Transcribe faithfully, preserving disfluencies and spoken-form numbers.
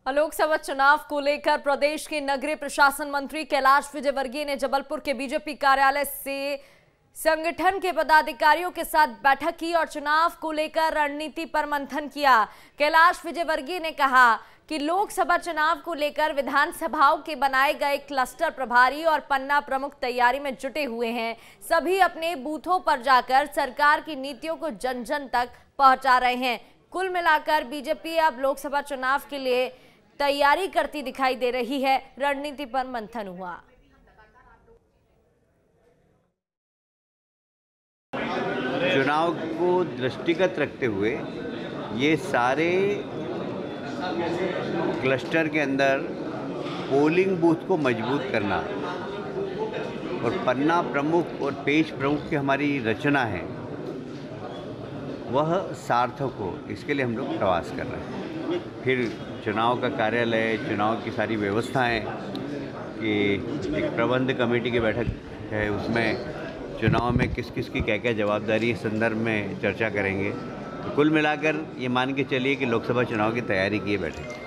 लोकसभा चुनाव को लेकर प्रदेश के नगरीय प्रशासन मंत्री कैलाश विजयवर्गीय ने जबलपुर के बीजेपी कार्यालय से संगठन के पदाधिकारियों के साथ बैठक की और चुनाव को लेकर रणनीति पर मंथन किया। कैलाश विजयवर्गीय ने कहा कि लोकसभा चुनाव को लेकर विधानसभाओं के बनाए गए क्लस्टर प्रभारी और पन्ना प्रमुख तैयारी में जुटे हुए हैं। सभी अपने बूथों पर जाकर सरकार की नीतियों को जन जन तक पहुंचा रहे हैं। कुल मिलाकर बीजेपी अब लोकसभा चुनाव के लिए तैयारी करती दिखाई दे रही है। रणनीति पर मंथन हुआ। चुनाव को दृष्टिगत रखते हुए ये सारे क्लस्टर के अंदर पोलिंग बूथ को मजबूत करना और पन्ना प्रमुख और पेज प्रमुख की हमारी रचना है वह सार्थक हो, इसके लिए हम लोग प्रयास कर रहे हैं। फिर चुनाव का कार्यालय, चुनाव की सारी व्यवस्थाएं कि एक प्रबंध कमेटी की बैठक है, उसमें चुनाव में किस किस की क्या क्या जवाबदारी इस संदर्भ में चर्चा करेंगे। तो कुल मिलाकर ये मान के चलिए कि लोकसभा चुनाव की तैयारी की है बैठक।